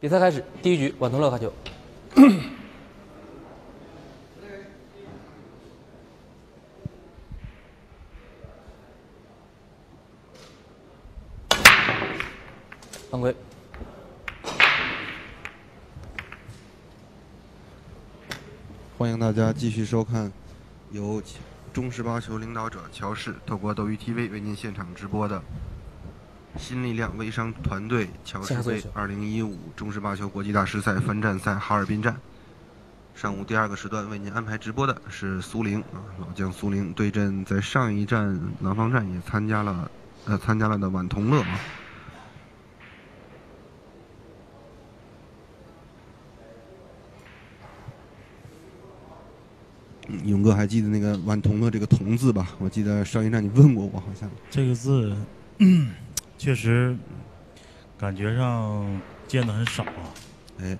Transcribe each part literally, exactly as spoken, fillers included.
比赛开始，第一局，晚同乐发球。犯规。 欢迎大家继续收看由中十八球领导者乔氏透过斗鱼 T V 为您现场直播的新力量微商团队乔氏杯二零一五中十八球国际大师赛分站赛哈尔滨站。上午第二个时段为您安排直播的是苏宁啊，老将苏宁对阵在上一站廊坊站也参加了呃参加了的晚同乐啊。勇哥还记得那个晚同乐这个同字吧？我记得上一站你问过我，好像这个字，嗯，确实感觉上见的很少啊。 哎，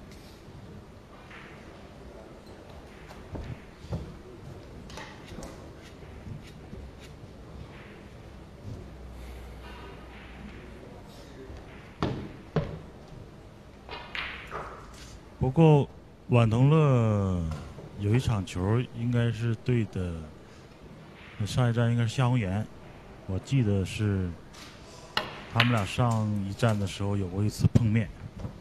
不过晚同乐有一场球应该是对的，上一站应该是夏红岩，我记得是他们俩上一站的时候有过一次碰面。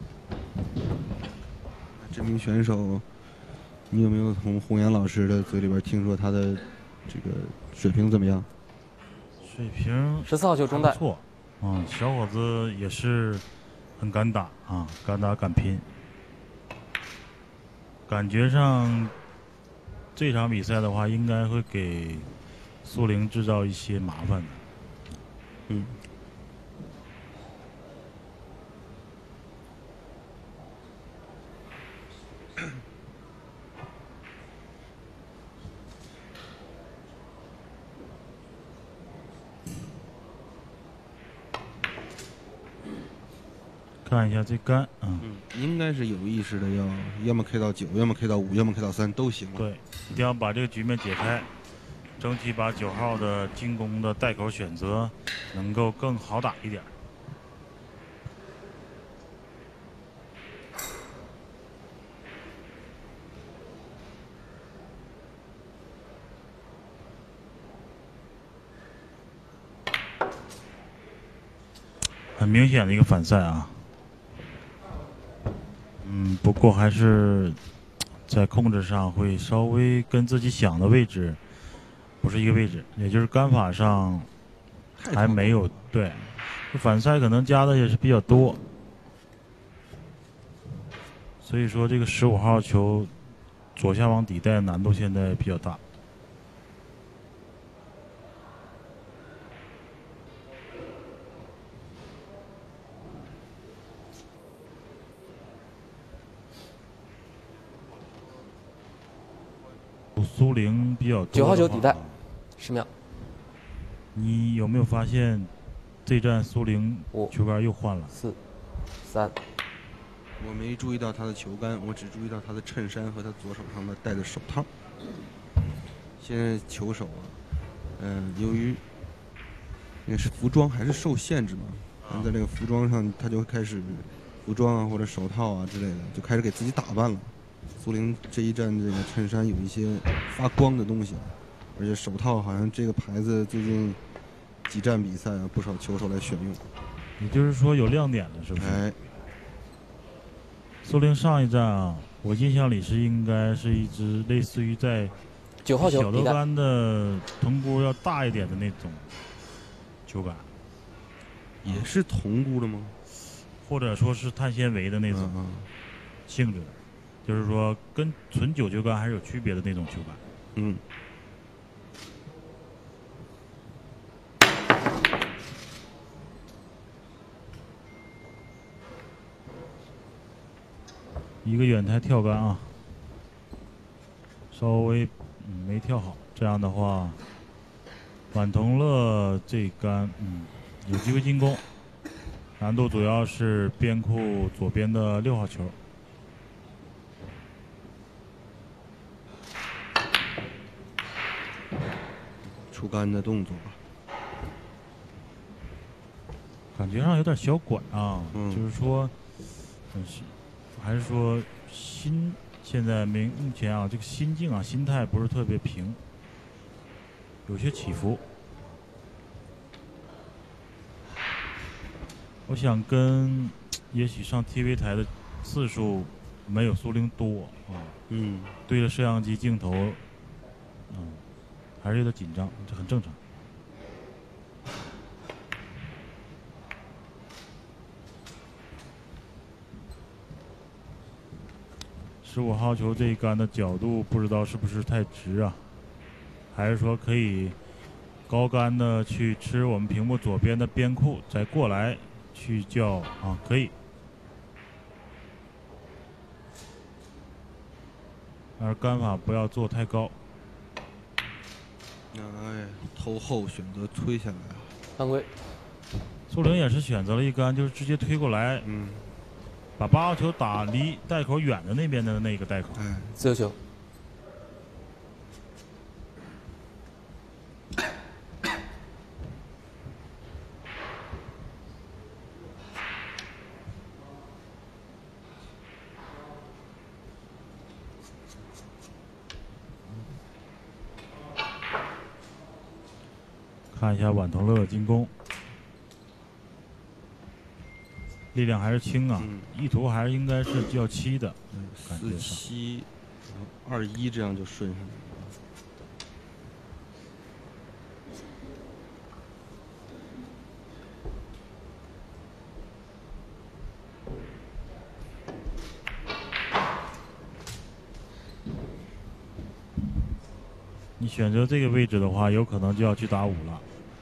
这名选手，你有没有从红岩老师的嘴里边听说他的这个水平怎么样？ 水平十四号球中弹， 不错，嗯，小伙子也是很敢打啊，敢打敢拼，感觉上。这场比赛的话，应该会给苏宁制造一些麻烦的。 嗯。 看一下这杆，嗯， 嗯，应该是有意识的要，要么 K 到九，要么 K 到五，要么 K 到三都行了。 对，一定要把这个局面解开，争取把九号的进攻的带口选择能够更好打一点。很明显的一个反赛啊。嗯，不过还是在控制上会稍微跟自己想的位置不是一个位置，也就是杆法上还没有对，反赛可能加的也是比较多，所以说这个十五号球左下网底带难度现在比较大。苏宁比较多。 九号球底带，十秒。 你有没有发现，这站苏宁球杆又换了？ 四、三。 我没注意到他的球杆，我只注意到他的衬衫和他左手上的戴的手套。现在球手啊，嗯、呃，由于那是服装还是受限制嘛，啊、在这个服装上，他就会开始服装啊或者手套啊之类的，就开始给自己打扮了。苏宁这一站，这个衬衫有一些发光的东西，而且手套好像这个牌子最近几站比赛啊，不少球手来选用。 也就是说有亮点了，是不是？ 哎， 苏宁上一站啊，我印象里是应该是一支类似于在九号球小德杆的铜箍要大一点的那种球杆， 也是铜箍的吗？ 或者说是碳纤维的那种性质的。就是说，跟纯九球杆还是有区别的那种球杆。 嗯。 一个远台跳杆啊，稍微、嗯、没跳好。这样的话，晚同乐这杆嗯有机会进攻，难度主要是边库左边的六号球。 出杆的动作吧， 感觉上有点小拐啊，嗯、就是说但是还是说心现在目目前啊，这个心境啊，心态不是特别平，有些起伏。我想跟也许上 T V 台的次数没有苏玲多啊， 嗯， 对着摄像机镜头，嗯，还是有点紧张，这很正常。十五号球这一杆的角度不知道是不是太直啊，还是说可以高杆的去吃我们屏幕左边的边库，再过来去叫啊，可以。而杆法不要做太高。 哎，头后选择推下来。 犯规。 苏玲也是选择了一杆，就是直接推过来， 嗯， 把八号球打离袋口远的那边的那个袋口。 哎， 自由球。 看一下婉腾乐进攻，力量还是轻啊， 嗯、 意图还是应该是较七的，感觉四上七二一这样就顺上来了。 你选择这个位置的话，有可能就要去打五了。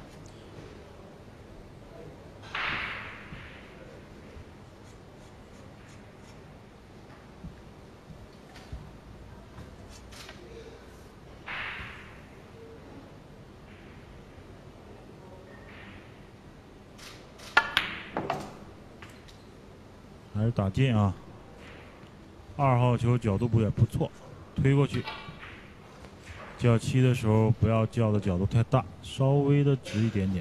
还是打进啊！二号球角度不也不错，推过去。叫七的时候不要叫的角度太大，稍微的直一点点。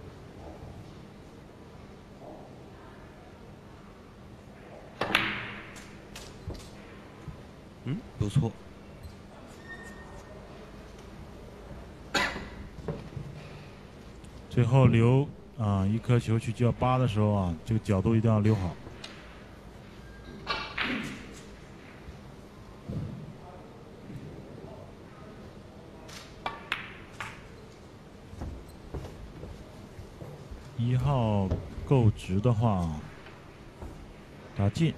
嗯，不错。 最后留啊一颗球去叫八的时候啊，这个角度一定要留好。一号够直的话，打进。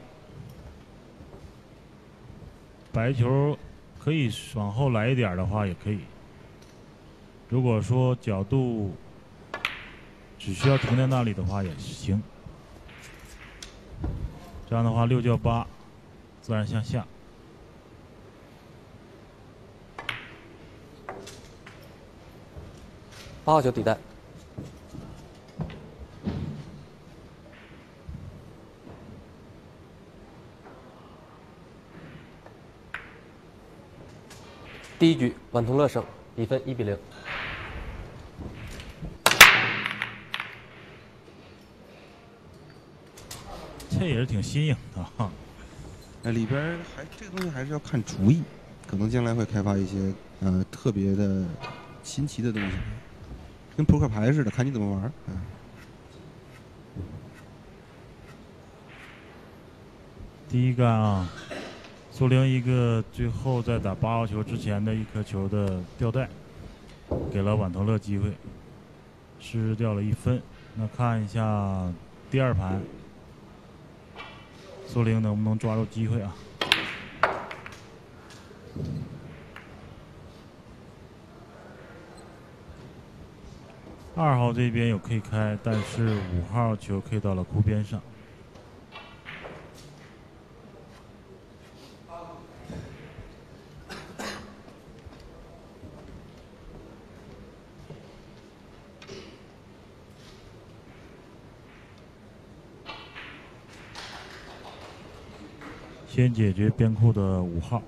白球可以往后来一点的话也可以。如果说角度只需要停在那里的话也行。这样的话六叫八，自然向下。 八号球底袋。第一局，婉腾乐胜，比分一比零。 这也是挺新颖的哈。 哎，里边还这个东西还是要看主意，可能将来会开发一些呃特别的新奇的东西，跟扑克牌似的，看你怎么玩。嗯。 第一杆啊。苏玲一个最后在打八号球之前的一颗球的吊带，给了婉腾乐机会，失掉了一分。那看一下第二盘，苏玲能不能抓住机会啊？二号这边有 K 开，但是五号球 K 到了库边上。先解决边库的五号。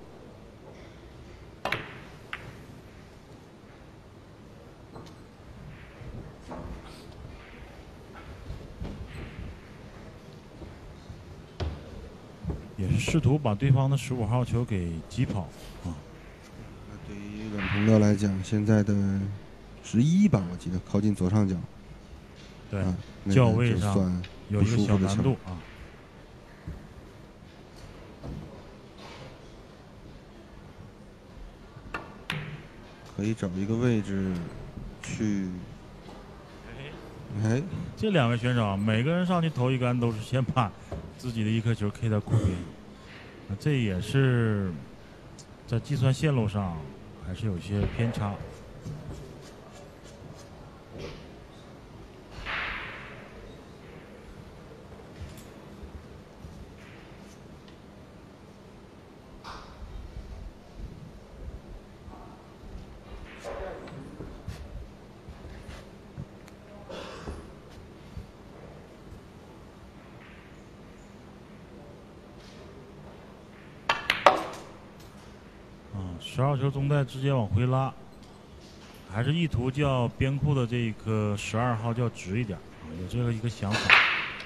也是试图把对方的十五号球给击跑啊。 那对于阮同乐来讲，现在的十一吧，我记得靠近左上角。 对， 啊那个较位就算上有一个小不舒服的球难度啊。 可以找一个位置去。哎， 这两位选手啊，每个人上去投一杆都是先把自己的一颗球 K 在裤边，啊，这也是在计算线路上还是有些偏差。十号球中带直接往回拉，还是意图叫边裤的这个十二号叫直一点啊，有这个一个想法。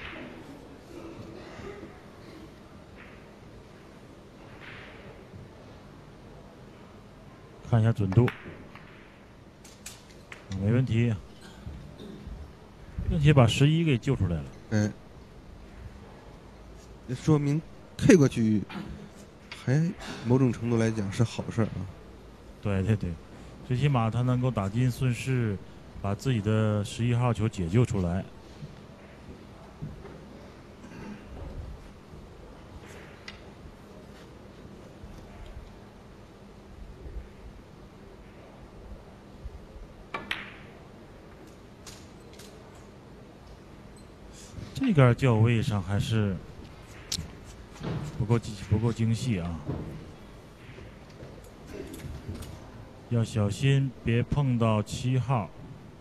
看一下准度，没问题，并且把十一给救出来了。 哎，这说明 K 过去。还某种程度来讲是好事啊。 对对对，最起码他能够打进顺势，把自己的十一号球解救出来。这杆较位上还是不够不够精细啊，要小心别碰到七号。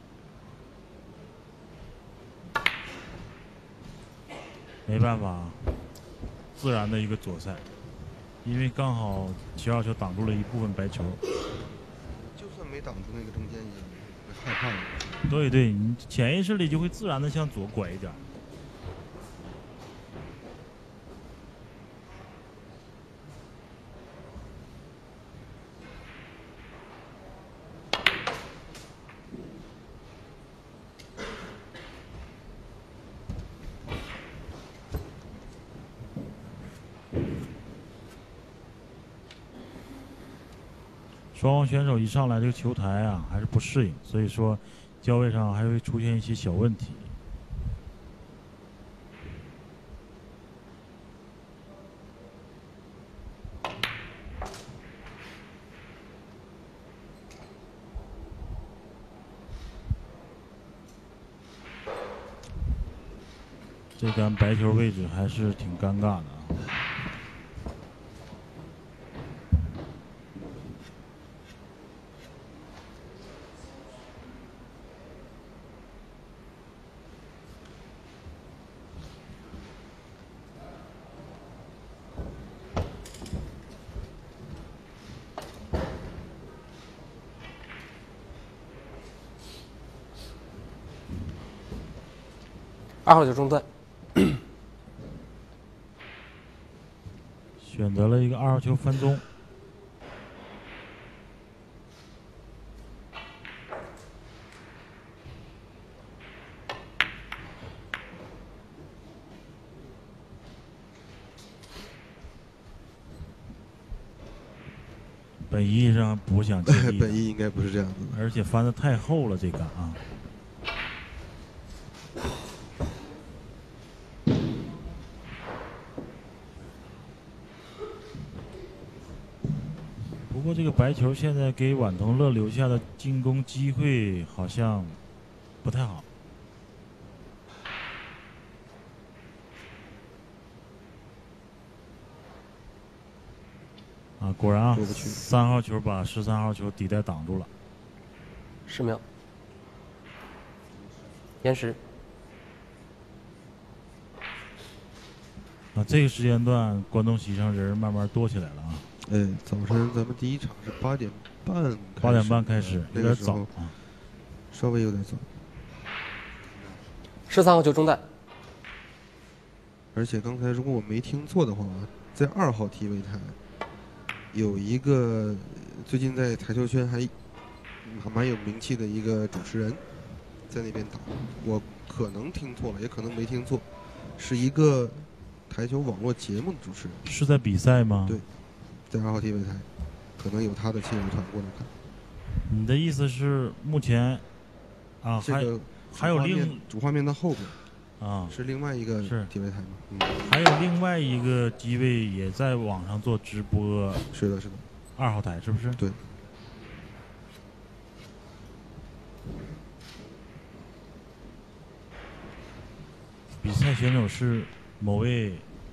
没办法，自然的一个左塞，因为刚好七号球挡住了一部分白球。 就算没挡住那个中间，也会害怕的。 对对，你潜意识里就会自然的向左拐一点。双方选手一上来这个球台啊，还是不适应，所以说交位上还会出现一些小问题。这杆白球位置还是挺尴尬的啊。 二号球中断， 选择了一个二号球翻中。本意义上不想接力， 本意应该不是这样子的， 而且翻的太厚了，这杆啊。不过这个白球现在给晚同乐留下的进攻机会好像不太好。啊，果然啊，三号球把十三号球底带挡住了。 十秒，延时。 啊，这个时间段观众席上人慢慢多起来了啊。 哎，早晨咱们第一场是八点半， 八点半开始，有点早啊，稍微有点早。 十三号球中弹。 而且刚才如果我没听错的话， 在二号 T V 台有一个最近在台球圈还还蛮有名气的一个主持人在那边打，我可能听错了，也可能没听错，是一个台球网络节目的主持人。 是在比赛吗？ 对，在二号 T V 台，可能有他的亲友团过来看。 你的意思是目前啊，还这个还有另主画面的后边啊是另外一个是 T V 台吗？嗯， 还有另外一个机位也在网上做直播。 是的，是的， 二号台是不是？ 对。 比赛选手是某位，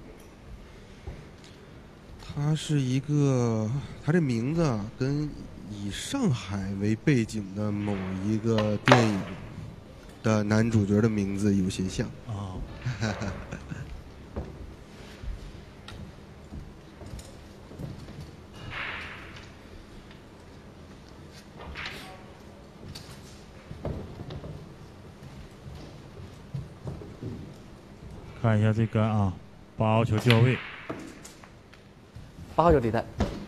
他是一个，他这名字啊，跟以上海为背景的某一个电影的男主角的名字有些像啊。看一下这杆啊，八号球掉位， 八号球底带。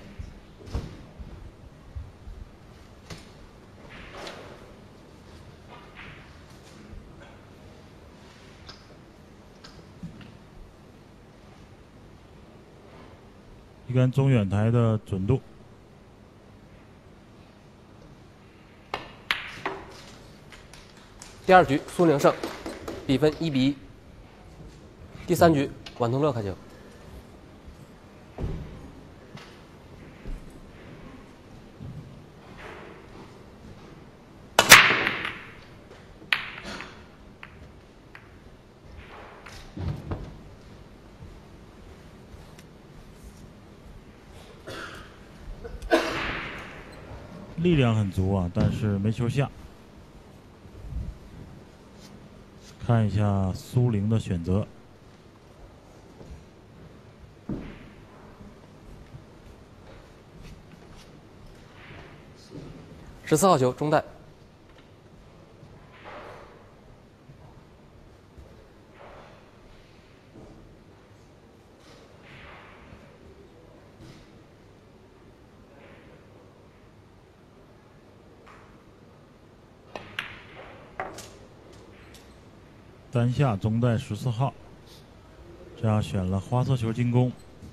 一杆中远台的准度。 第二局苏宁胜，比分一比一。第三局晚同乐开球。 力量很足啊，但是没球下。看一下苏宁的选择。 十四号球中带。 单下中带十四号，这样选了花色球进攻。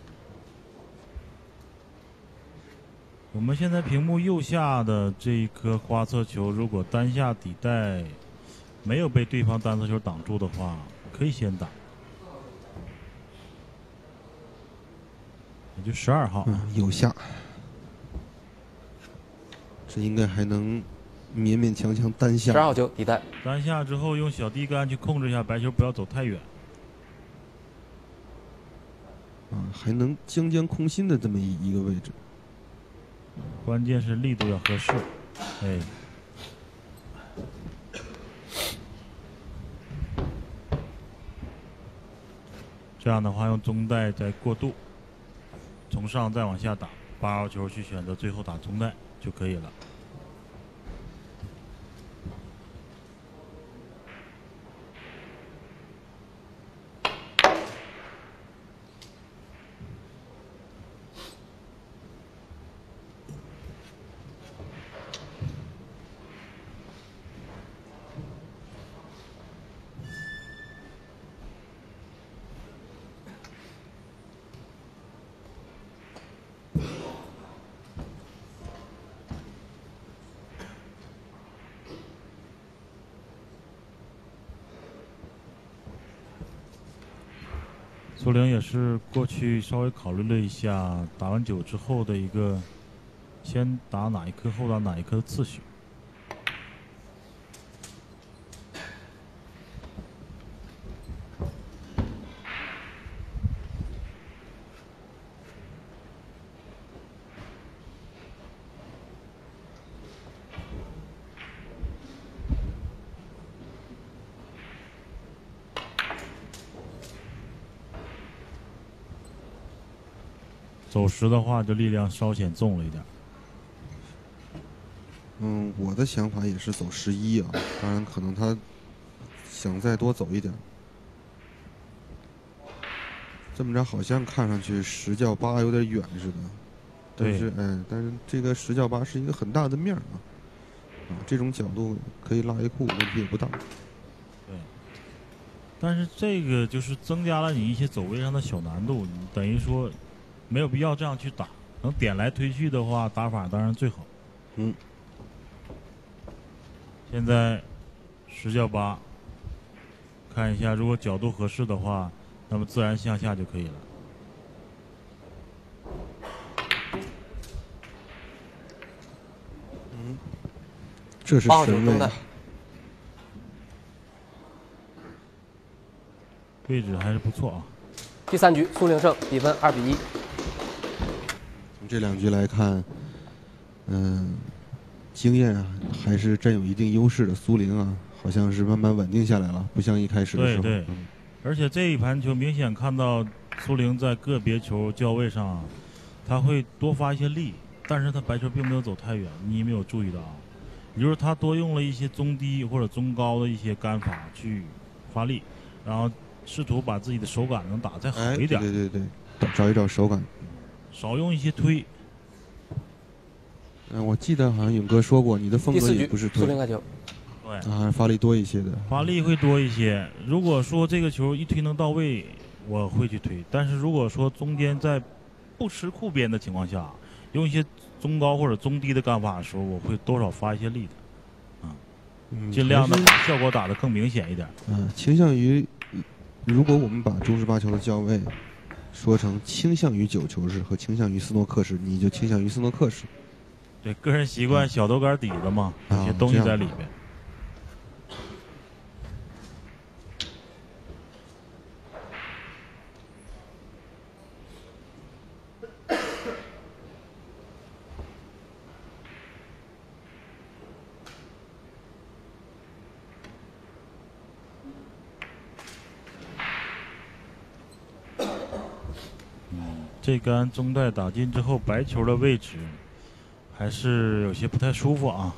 我们现在屏幕右下的这一颗花色球，如果单下底带没有被对方单色球挡住的话，可以先打。也就十二号， 嗯，有下，这应该还能勉勉强强单下。 十二号球底带。 单下之后用小低杆去控制一下白球，不要走太远。 啊，还能将将空心的这么一一个位置。 关键是力度要合适，哎。这样的话，用中带再过渡，从上再往下打，八号球去选择最后打中带就可以了。苏宁也是过去稍微考虑了一下打完九之后的一个先打哪一颗后打哪一颗的次序。走实的话，就力量稍显重了一点。 嗯，我的想法也是走十一啊，当然可能他想再多走一点。 这么着好像看上去十叫八有点远似的，但是嗯，但是这个十叫八是一个很大的面儿啊，啊，这种角度可以拉一库，问题也不大。 对，但是这个就是增加了你一些走位上的小难度，你等于说没有必要这样去打，能点来推去的话，打法当然最好。 嗯， 现在十叫八，看一下，如果角度合适的话，那么自然向下就可以了。 嗯，这是八号球神位啊中带， 位置还是不错啊。 第三局苏宁胜，比分二比一。 从这两局来看，嗯，经验啊还是占有一定优势的苏宁啊，好像是慢慢稳定下来了，不像一开始的时候。 对对嗯而且这一盘球明显看到苏宁在个别球交位上啊，他会多发一些力，但是他白球并没有走太远，你有没有注意到啊？也就是他多用了一些中低或者中高的一些杆法去发力，然后试图把自己的手感能打再好哎， 一点， 对对对对，找一找手感。 少用一些推。 嗯，我记得好像勇哥说过，你的风格第四局也不是推苏宁开球， 对， 啊，发力多一些的。 发力会多一些。如果说这个球一推能到位，我会去推；但是如果说中间在不吃库边的情况下，用一些中高或者中低的杆法的时候，我会多少发一些力的， 嗯， 尽量的还是把效果打得更明显一点。 嗯，倾向于，如果我们把中式八球的交位说成倾向于九球式和倾向于斯诺克式，你就倾向于斯诺克式。 对，个人习惯小头杆底子嘛，有啊些东西这样在里边。这杆中带打进之后，白球的位置还是有些不太舒服啊。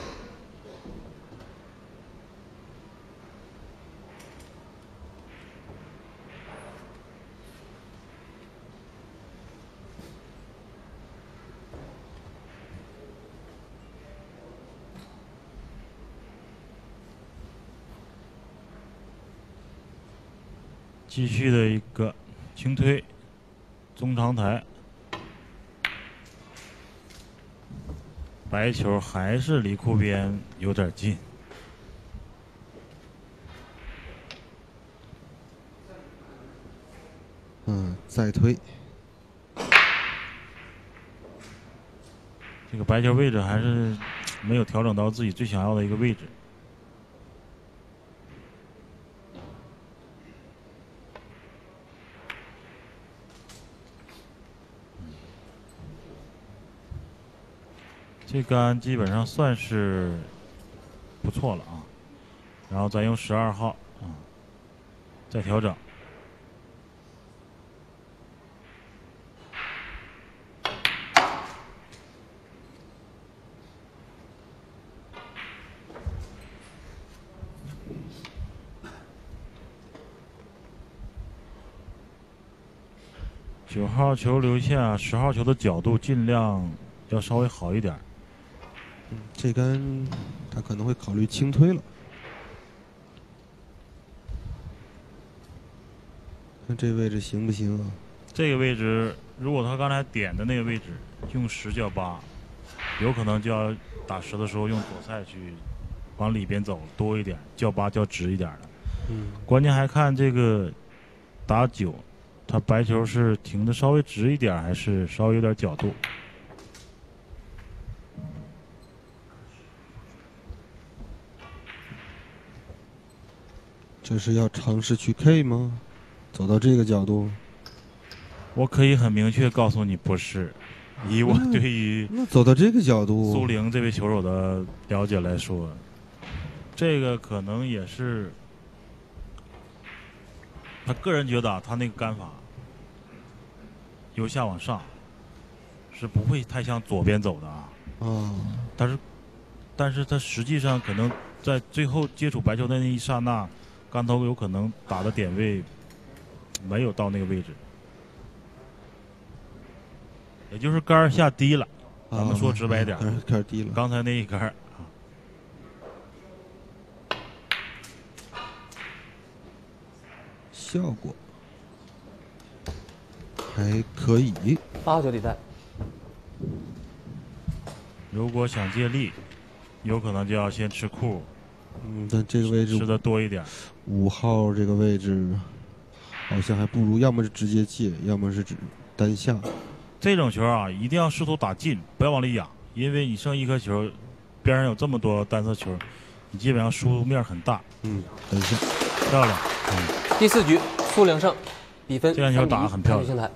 继续的一个轻推，中长台，白球还是离库边有点近。 嗯，再推。 这个白球位置还是没有调整到自己最想要的一个位置。这杆基本上算是不错了啊，然后再用十二号啊，再调整。九号球留下，十号球的角度尽量要稍微好一点。 嗯，这杆他可能会考虑轻推了。看这位置行不行啊？ 这个位置，如果他刚才点的那个位置用十叫八，有可能就要打十的时候用左塞去往里边走多一点，叫八叫直一点的。 嗯， 关键还看这个打九，他白球是停的稍微直一点，还是稍微有点角度。 这是要尝试去 K 吗？走到这个角度， 我可以很明确告诉你，不是。以我对于那走到这个角度， 苏宁这位球手的了解来说，这个可能也是他个人觉得啊，他那个杆法由下往上是不会太向左边走的啊。 啊， 但是，但是他实际上可能在最后接触白球的那一刹那，杆头有可能打的点位没有到那个位置，也就是杆儿下低了。咱们说直白点， 啊、杆儿低了。 刚才那一杆儿啊， 效果还可以。 八号球比赛。 如果想借力，有可能就要先吃库。 嗯，但这个位置吃的多一点。 五号这个位置好像还不如，要么是直接借，要么是只单下。 这种球啊，一定要试图打近，不要往里仰，因为你剩一颗球，边上有这么多单色球，你基本上输面很大。 嗯，单下， 漂亮。嗯， 第四局苏宁胜，比分这样球打得很漂亮。 星台。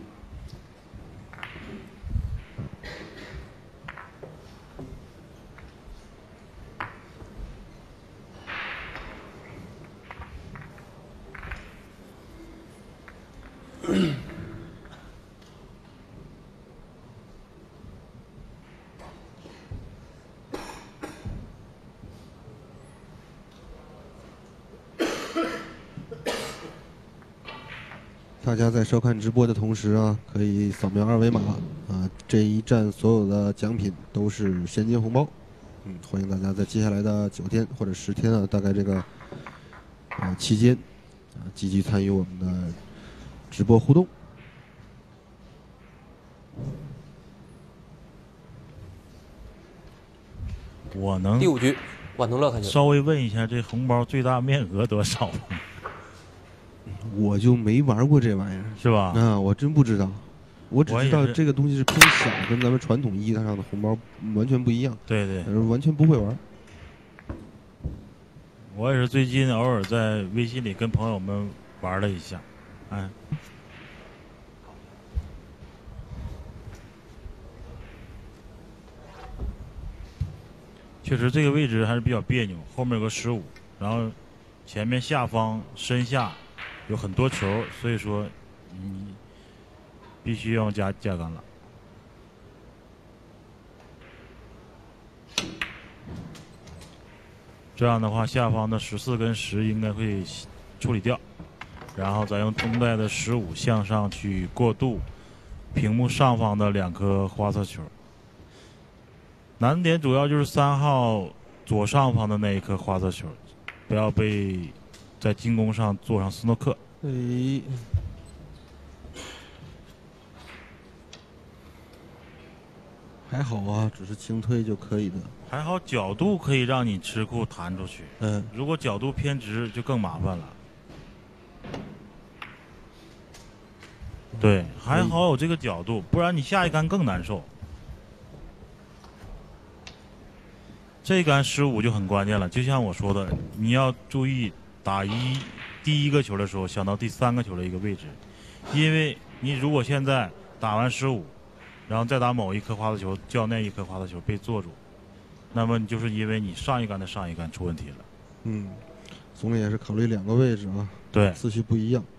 大家在收看直播的同时啊，可以扫描二维码啊，这一站所有的奖品都是现金红包。嗯，欢迎大家在接下来的九天或者十天啊，大概这个呃期间啊，积极参与我们的直播互动。 我能第五局，婉同乐开球。 稍微问一下，这红包最大面额多少吗？ 我就没玩过这玩意儿， 是吧？ 啊，我真不知道，我只知道这个东西是偏小，跟咱们传统意义上的红包完全不一样。 对对， 完全不会玩。 我也是最近偶尔在微信里跟朋友们玩了一下，哎。确实这个位置还是比较别扭，后面有个十五，然后前面下方身下有很多球，所以说你必须要加加杆了。这样的话，下方的十四跟十应该会处理掉，然后再用中带的十五向上去过渡屏幕上方的两颗花色球。难点主要就是三号左上方的那一颗花色球，不要被在进攻上做上斯诺克。 哎，还好啊，只是轻推就可以的。 还好角度可以让你吃库弹出去， 嗯， 如果角度偏直就更麻烦了。对，还好有这个角度，不然你下一杆更难受。这一杆失误就很关键了，就像我说的，你要注意打一第一个球的时候想到第三个球的一个位置，因为你如果现在打完失误，然后再打某一颗花色球，叫那一颗花色球被做住，那么你就是因为你上一杆的上一杆出问题了。 嗯，总也是考虑两个位置啊， 对， 次序不一样。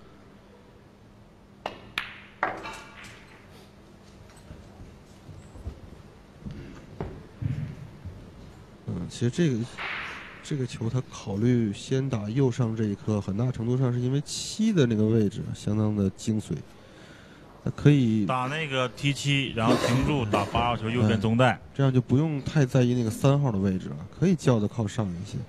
嗯，其实这个这个球他考虑先打右上这一颗，很大程度上是因为七的那个位置相当的精髓，他可以打那个 T 七，然后停住打八号球右边中带， 这样就不用太在意那个三号的位置了，可以叫的靠上一些。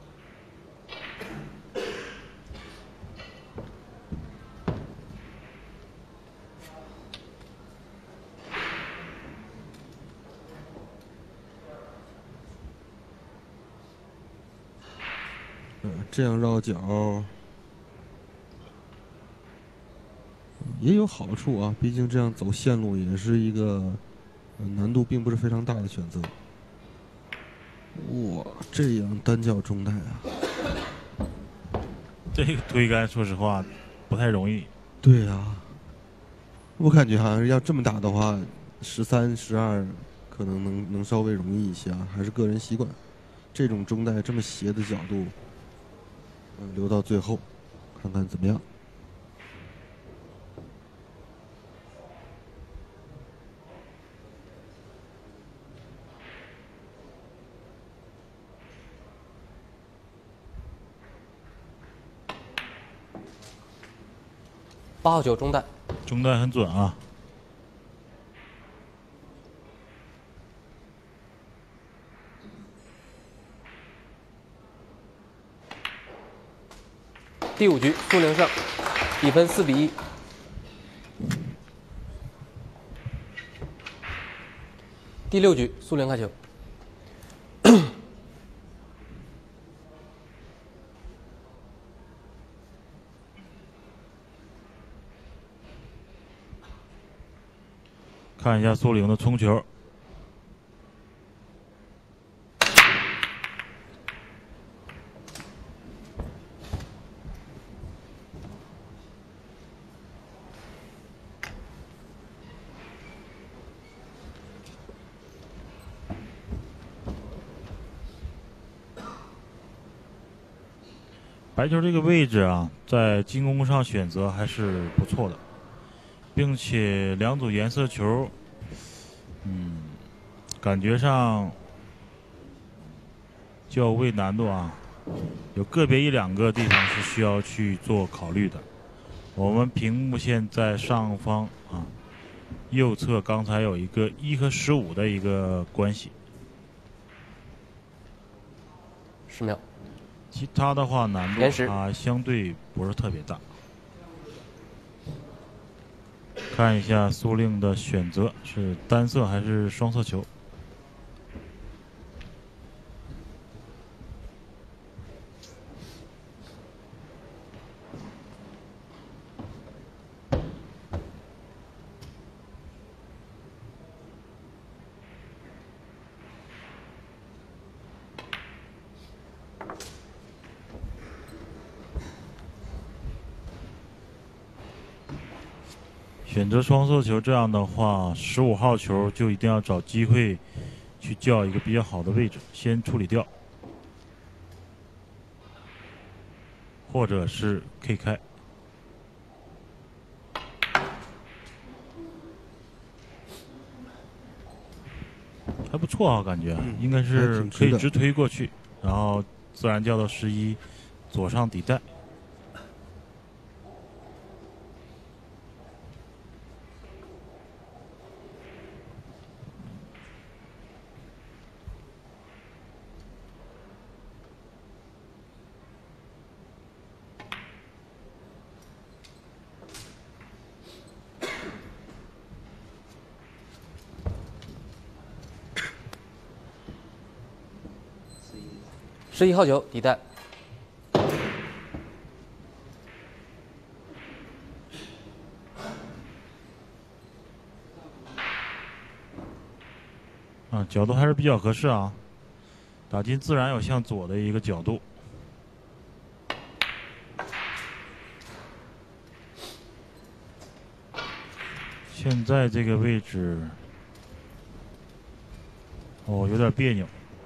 嗯，这样绕角也有好处啊，毕竟这样走线路也是一个难度并不是非常大的选择。哇，这样单叫中带啊！ 这个推杆说实话不太容易。 对啊，我感觉好像要这么打的话，十三、十二可能能能稍微容易一些啊，还是个人习惯。这种中带这么斜的角度，嗯，留到最后，看看怎么样。 八号球中带。 中带很准啊。 第五局苏宁胜，比分四比一。第六局苏宁开球。 看一下苏宁的冲球。白球这个位置啊，在进攻上选择还是不错的，并且两组颜色球，嗯，感觉上较为难度啊，有个别一两个地方是需要去做考虑的。我们屏幕现在上方啊，右侧刚才有一个一和十五的一个关系， 十秒。 其他的话难度延时啊相对不是特别大。看一下苏宁的选择是单色还是双色球？选择双色球，这样的话，十五号球就一定要找机会去叫一个比较好的位置，先处理掉，或者是 K 开。还不错啊，感觉、 嗯、 应该是可以直推过去，然后自然叫到十一，左上底带。 十一号球底带。 啊，角度还是比较合适啊，打进自然有向左的一个角度。现在这个位置，哦，有点别扭。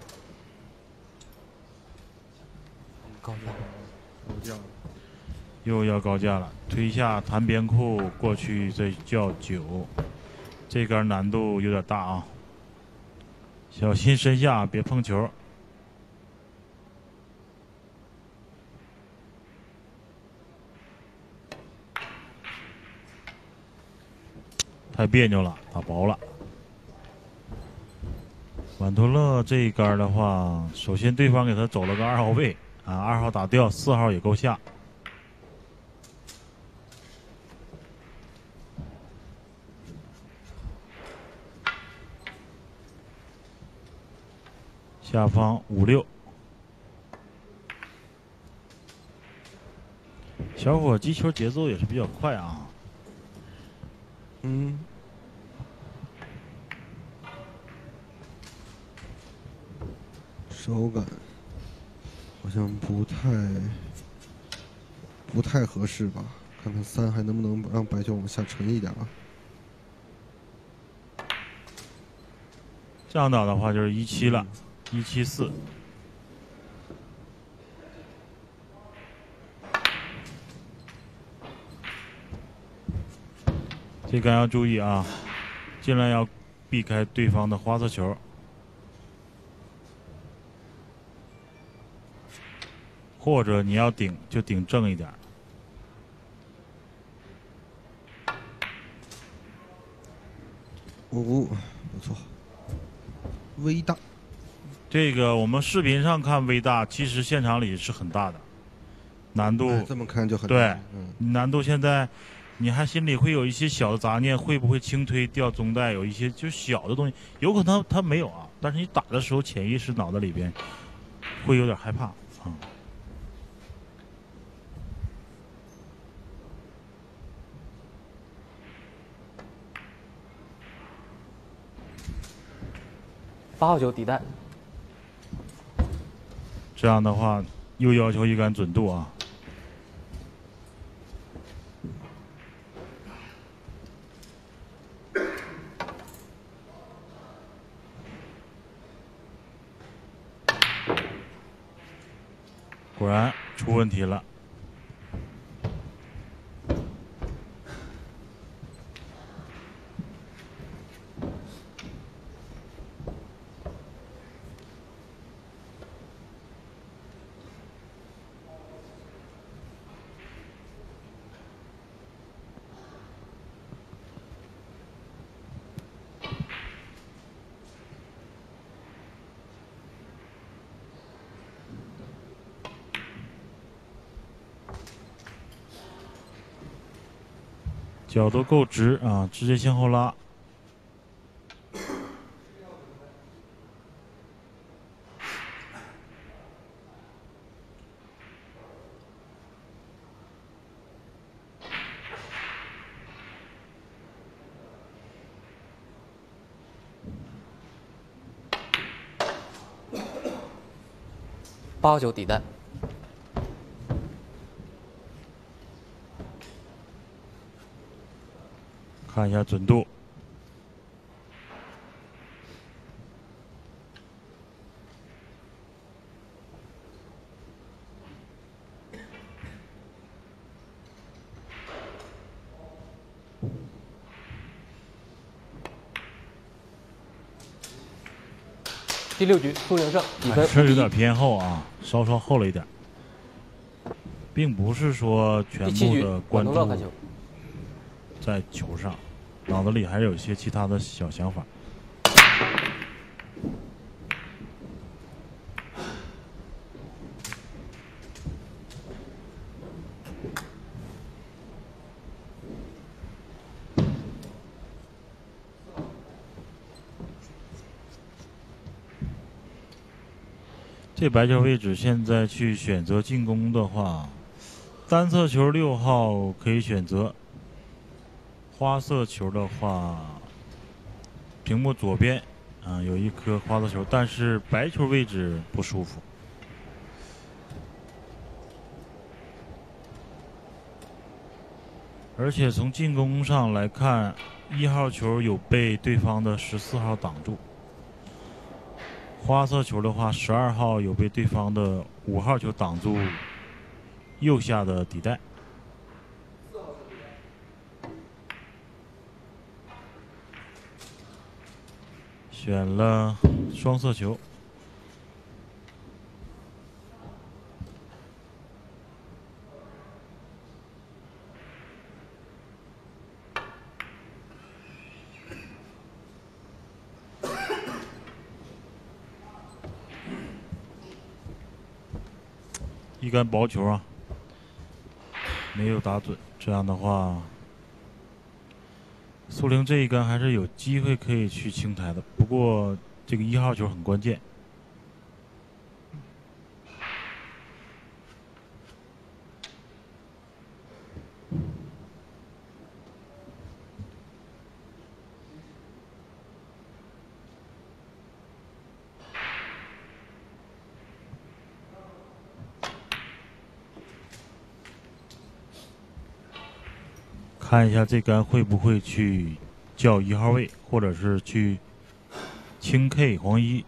高架， 高架， 又要高架了，推下弹边库过去再叫九，这杆难度有点大啊，小心身下别碰球。太别扭了，打薄了。婉图勒这一杆的话，首先对方给他走了个二号位啊，二号打掉，四号也够下。下方五六，小伙击球节奏也是比较快啊。 嗯。手感好像不太不太合适吧？看看三还能不能让白球往下沉一点啊？ 这样打的话就是一七了，一七四。这杆要注意啊，尽量要避开对方的花色球。或者你要顶就顶正一点。 哦，不错，微大。 这个我们视频上看微大，其实现场里是很大的，难度、 哎、这么看就很对， 嗯， 难度现在你还心里会有一些小的杂念，会不会轻推掉中带？有一些就是小的东西，有可能他没有啊，但是你打的时候潜意识脑袋里边会有点害怕啊。嗯八号球底带， 这样的话又要求一杆准度啊。果然出问题了。角度够直啊，直接向后拉。 八号球底带， 看一下准度。 第六局苏宁胜，比分是有点偏后啊，稍稍后了一点，并不是说全部的关注在球上，脑子里还是有一些其他的小想法。这白球位置现在去选择进攻的话，单色球六号可以选择，花色球的话，屏幕左边啊有一颗花色球，但是白球位置不舒服。而且从进攻上来看，一号球有被对方的十四号挡住。花色球的话，十二号有被对方的五号球挡住右下的底带。选了双色球。一杆薄球啊，没有打准。这样的话，苏宁这一杆还是有机会可以去清台的。不过这个一号球很关键。看一下这杆会不会去叫一号位，或者是去清 K 黄一。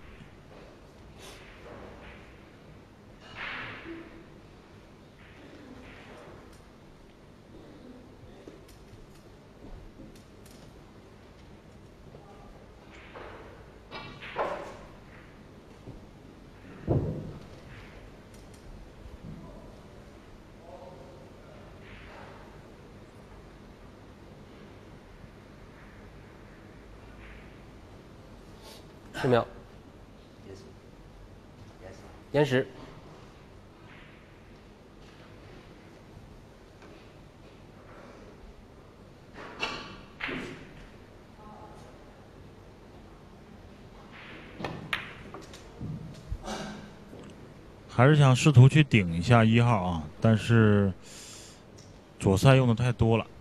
十秒。延时。 还是想试图去顶一下一号啊，但是左塞用的太多了。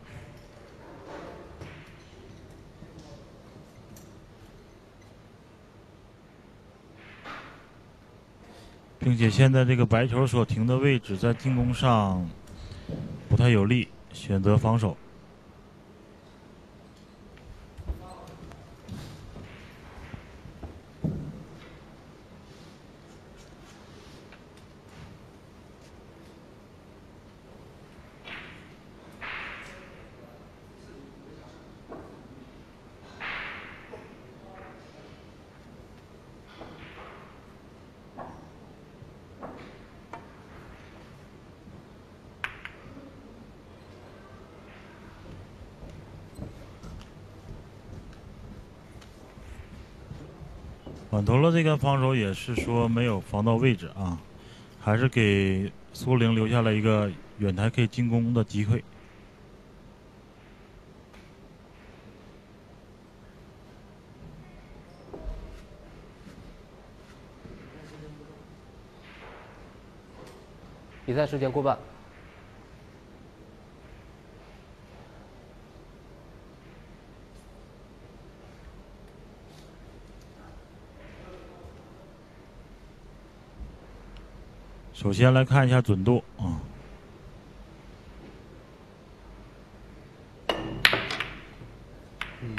并且现在这个白球所停的位置在进攻上不太有利，选择防守。碗头乐这个防守也是说没有防到位置啊，还是给苏宁留下了一个远台可以进攻的机会。 比赛时间过半。 首先来看一下准度啊， 嗯，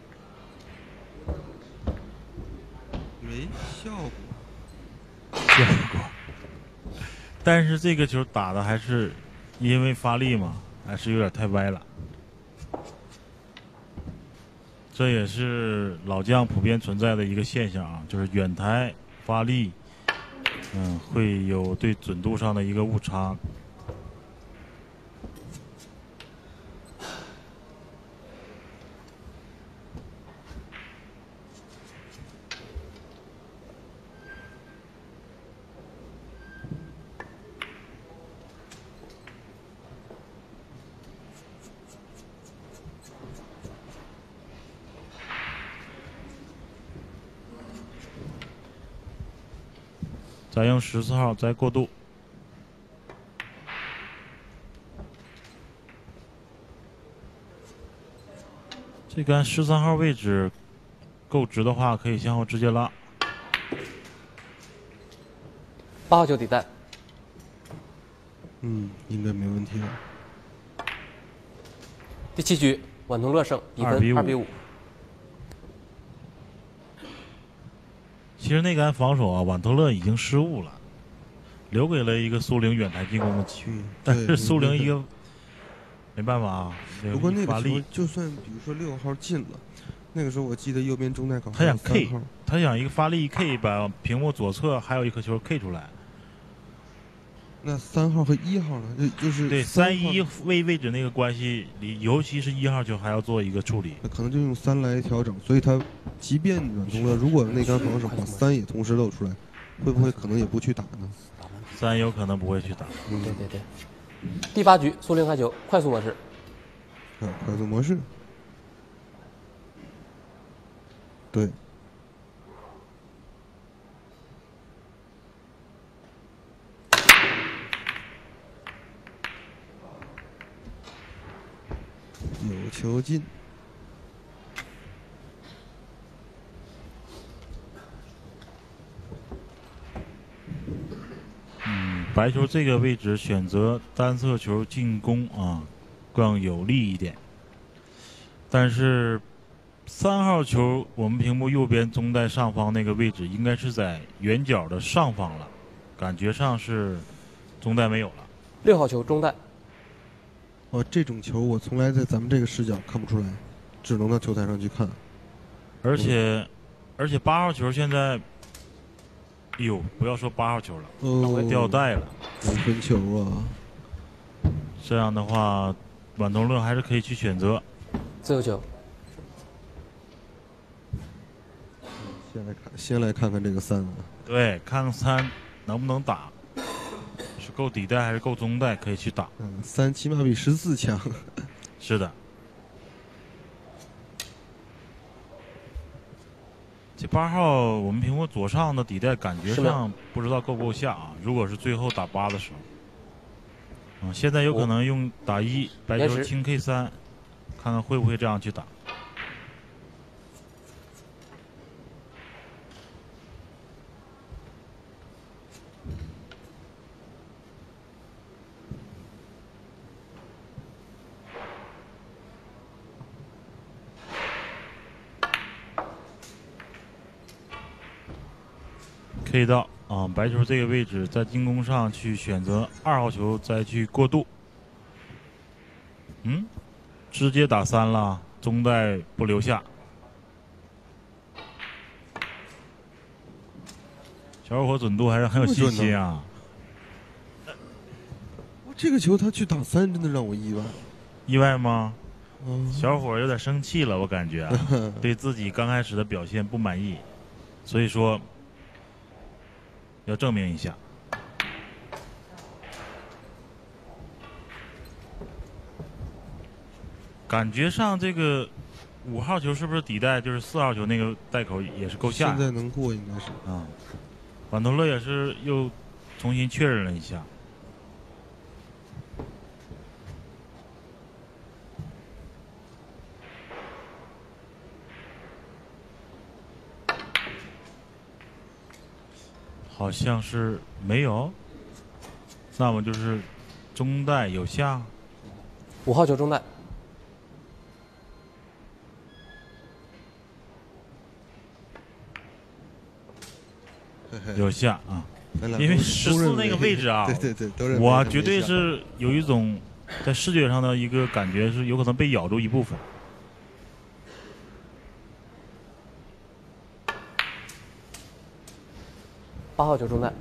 没效果， 效果。但是这个球打的还是因为发力嘛，还是有点太歪了。这也是老将普遍存在的一个现象啊，就是远台发力。嗯，会有对准度上的一个误差。再用十四号再过渡，这杆十三号位置够直的话，可以向后直接拉。 八号球底带。 嗯，应该没问题了。 第七局，碗同乐胜，比分二比五。 其实那杆防守啊，碗特勒已经失误了，留给了一个苏宁远台进攻的机会。 嗯， 但是苏宁一个没办法啊。 不过那个发力球就算比如说六号进了，那个时候我记得右边中带口他想三 K， 号他想一个发力一 K 把屏幕左侧还有一颗球 K 出来。 那三号和一号呢？就就是对三三一位位置那个关系里，尤其是一号球还要做一个处理。 可能就用三来调整，所以他即便软同乐如果那杆防守把三也同时露出来，会不会可能也不去打呢？ 三有可能不会去打。 嗯， 对对对。第八局，苏宁开球，快速模式。 啊，快速模式。对。有球进。 嗯，白球这个位置选择单侧球进攻啊，更有利一点。但是三号球，我们屏幕右边中带上方那个位置，应该是在圆角的上方了，感觉上是中带没有了。 六号球中带。 哦，这种球我从来在咱们这个视角看不出来，只能到球台上去看。 而且，嗯、而且八号球现在，哎呦，不要说八号球了， 哦， 掉带了， 两分球啊！ 这样的话，碗同乐还是可以去选择自由球。 现先来看，先来看看这个三啊。 对，看看三能不能打，是够底带还是够中带，可以去打。 嗯，三起码比十四强。 是的。这八号我们屏幕左上的底带感觉上不知道够不够下啊？如果是最后打八的时候，嗯，现在有可能用打一白球清 K 三，看看会不会这样去打。K 到啊，白球这个位置在进攻上去选择二号球再去过渡。嗯，直接打三了，中带不留下。小伙准度还是很有信心啊。 这个球他去打三，真的让我意外。 意外吗？ 嗯， 小伙有点生气了，我感觉啊，对自己刚开始的表现不满意，所以说要证明一下。感觉上这个五号球是不是底带？就是四号球那个带口也是够下。 现在能过应该是啊。瓦托勒也是又重新确认了一下。好像是没有，那么就是中带有下。 五号球中带。 有下啊，因为十四那个位置啊， 对对对，都认为我绝对是有一种在视觉上的一个感觉，是有可能被咬住一部分。 八号球中带，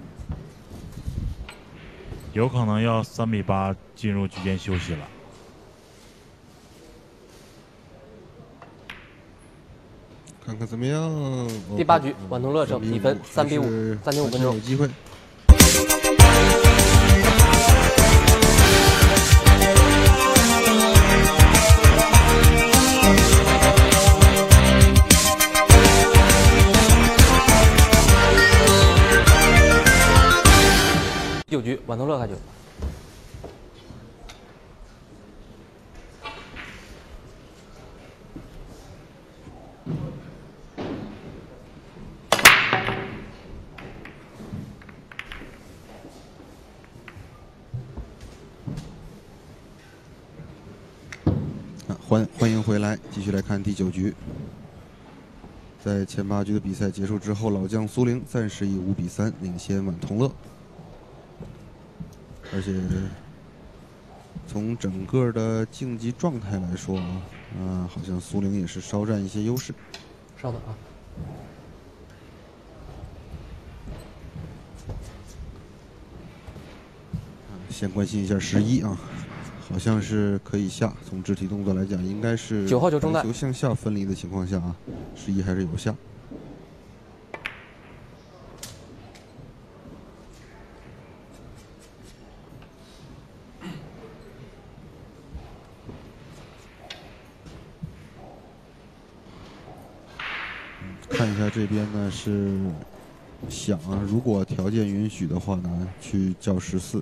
有可能要三比八进入局间休息了。 看看怎么样？ 第八局，瓦托勒胜，比分三比五，暂停五分钟。 有机会。 第九局，瓦托勒开球。 欢欢迎回来，继续来看第九局。在前八局的比赛结束之后，老将苏宁暂时以五比三领先晚同乐，而且从整个的竞技状态来说啊，啊，好像苏宁也是稍占一些优势。 稍等啊。 先关心一下十一啊。好像是可以下，从肢体动作来讲，应该是九号球中带， 球向下分离的情况下啊，十一还是有下。看一下这边呢是想啊，如果条件允许的话呢，去叫十四。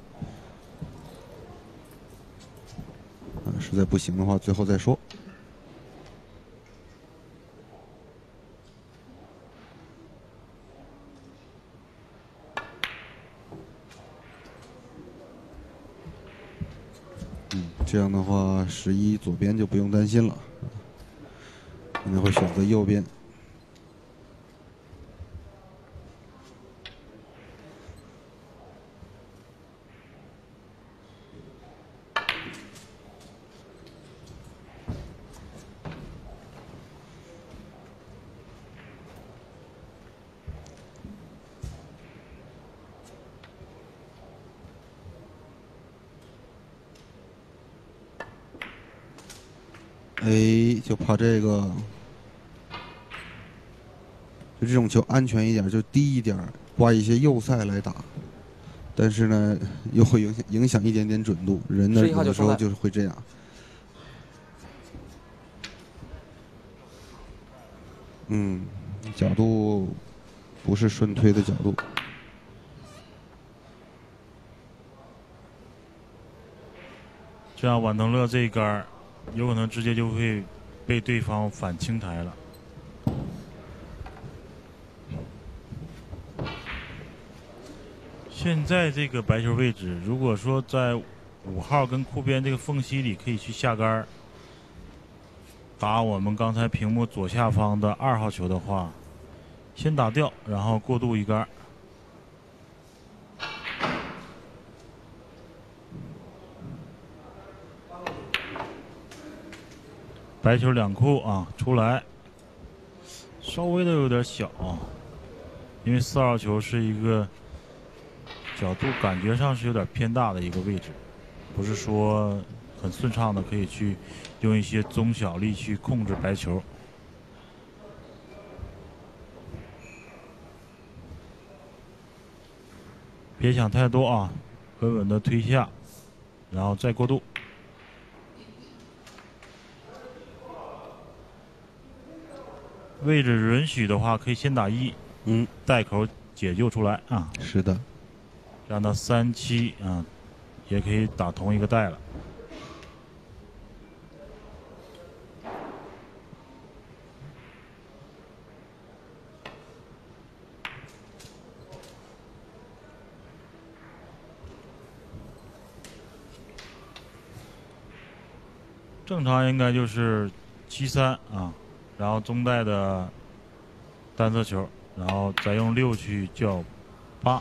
实在不行的话，最后再说。嗯，这样的话，十一左边就不用担心了，可能会选择右边。哎，就怕这个， 就这种球安全一点，就低一点，挂一些右塞来打。但是呢，又会影响影响一点点准度，人呢有的时候就是会这样。嗯，角度不是顺推的角度。 这样碗腾乐这一杆有可能直接就会被对方反清台了。现在这个白球位置，如果说在五号跟库边这个缝隙里可以去下杆打我们刚才屏幕左下方的二号球的话，先打掉，然后过渡一杆。白球两库啊，出来，稍微的有点小啊，因为四号球是一个角度感觉上是有点偏大的一个位置，不是说很顺畅的可以去用一些中小力去控制白球。别想太多啊，稳稳的推下，然后再过渡。位置允许的话，可以先打一， 嗯， 带口解救出来啊。 是的， 让他三七啊，也可以打同一个带了。正常应该就是七三啊。然后中带的单色球，然后再用六去叫八，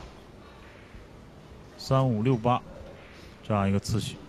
三五六八这样一个次序。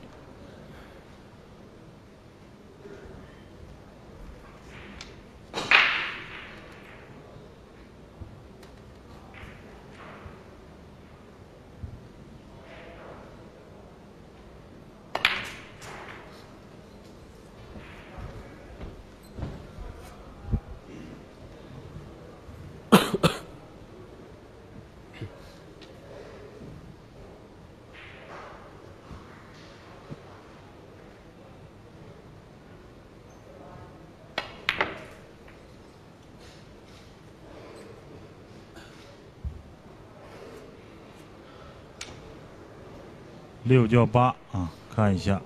六叫八啊，看一下。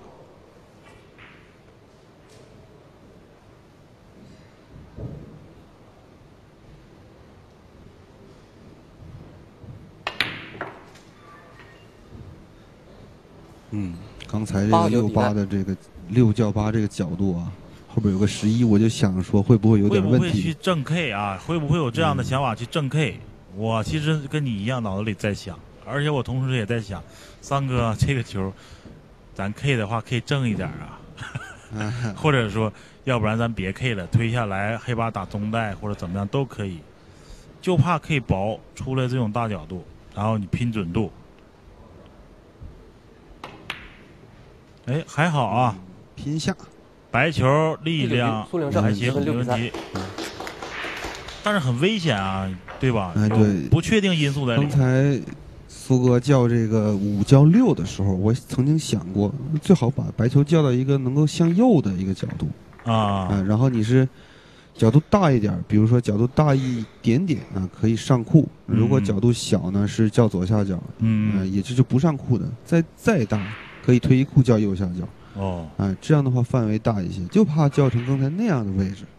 嗯，刚才这个六八的这个六叫八这个角度啊，后边有个十一，我就想说会不会有点问题？ 会不会去正 K 啊？会不会有这样的想法去正 K？、嗯、我其实跟你一样，脑子里在想，而且我同时也在想，三哥这个球，咱 K 的话可以正一点啊，或者说，要不然咱别 K 了，推下来黑八打中带或者怎么样都可以，就怕 K 薄出来这种大角度，然后你拼准度。哎，还好啊， 嗯、拼下， 白球力量还行，没问题。但是很危险啊，对吧？ 哎，对， 不确定因素在里面。 刚才苏哥叫这个五叫六的时候，我曾经想过，最好把白球叫到一个能够向右的一个角度啊、 呃，然后你是角度大一点，比如说角度大一点点啊，可以上库；如果角度小呢，是叫左下角， 嗯， 呃、也就是不上库的。再再大，可以推一库叫右下角。 哦， 啊、呃，这样的话范围大一些，就怕叫成刚才那样的位置。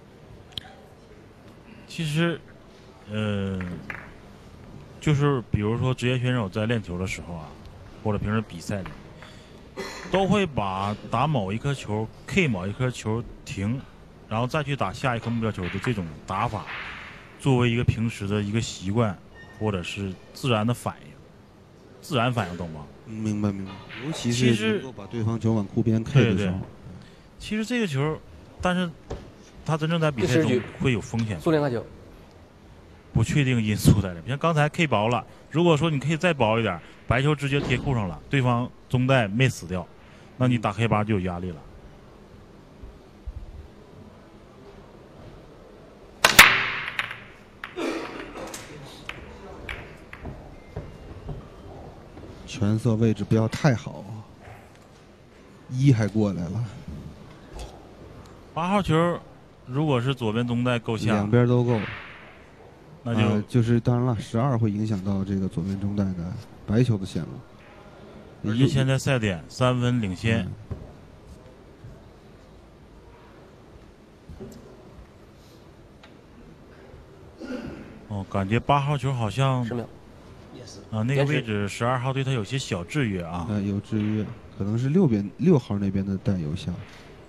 其实，呃，就是比如说职业选手在练球的时候啊，或者平时比赛里，都会把打某一颗球 K 某一颗球停，然后再去打下一颗目标球的这种打法，作为一个平时的一个习惯，或者是自然的反应，自然反应，懂吗？ 明白明白，尤其是能够把对方球往库边 K 的时候。 对对，其实这个球，但是他真正在比赛中会有风险， 苏联开球， 不确定因素在里面。像刚才 K 薄了，如果说你可以再薄一点，白球直接贴库上了，对方中带没死掉，那你打黑八就有压力了。 全色位置不要太好，一还过来了， 八号球如果是左边中带够下， 两边都够。 那就、 呃、就是当然了，十二会影响到这个左边中带的白球的线路。 而且现在赛点三分领先。嗯、哦，感觉八号球好像十秒。 啊，那个位置十二号对他有些小制约啊。 呃，有制约，可能是六边六号那边的带有效。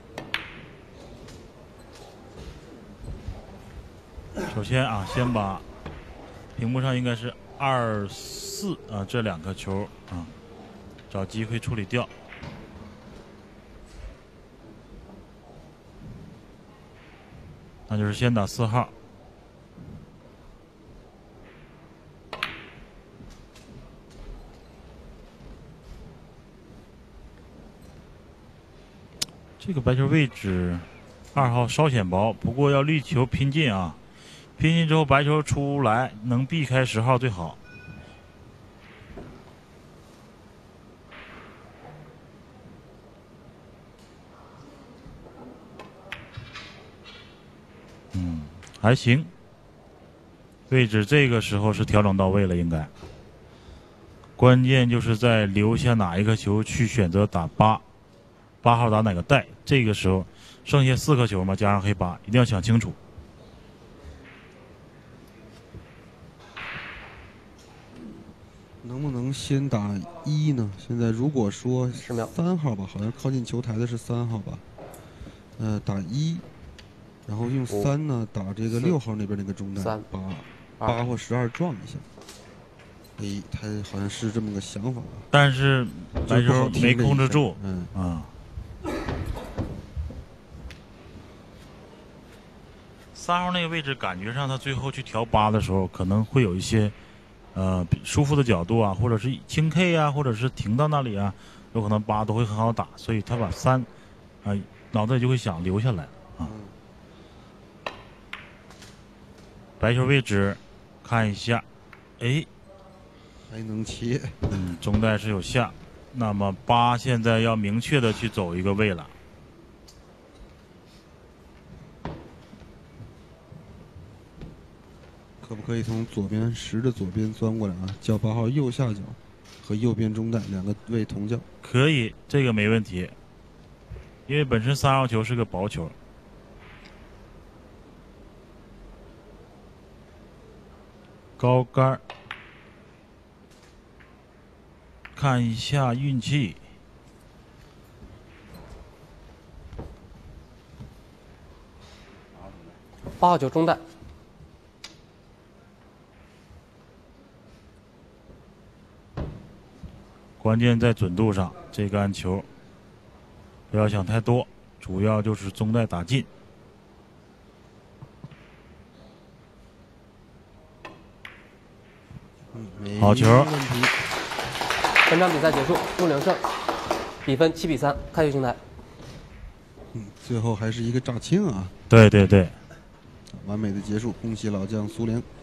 首先啊，先把屏幕上应该是二四啊这两个球啊，找机会处理掉。那就是先打四号。这个白球位置，二号稍显薄，不过要力求拼进啊！拼进之后，白球出来能避开十号最好。嗯，还行。位置这个时候是调整到位了，应该。关键就是在留下哪一颗球去选择打八。八号打哪个带？这个时候剩下四颗球嘛，加上黑八，一定要想清楚。 能不能先打一呢？现在如果说十秒， 三号吧，好像靠近球台的是三号吧。呃，打一，然后用三呢打这个六号那边那个中带，把八或十二撞一下。哎，他好像是这么个想法。 但是白球没控制住， 嗯啊。三号那个位置，感觉上他最后去调八的时候，可能会有一些呃舒服的角度啊，或者是轻 K 啊，或者是停到那里啊，有可能八都会很好打，所以他把三啊、呃、脑袋就会想留下来啊。白球位置看一下，哎， 还能切， 嗯，中带是有下，那么八现在要明确的去走一个位了。 可不可以从左边十的左边钻过来啊？叫八号右下角和右边中带两个位同叫。 可以，这个没问题，因为本身三号球是个薄球。高杆，看一下运气。 八号球中带。 关键在准度上，这杆球不要想太多，主要就是中带打进。 嗯、 好球！ 本场比赛结束，苏宁胜，比分七比三，开球平台。 嗯，最后还是一个炸青啊！ 对对对， 完美的结束，恭喜老将苏宁。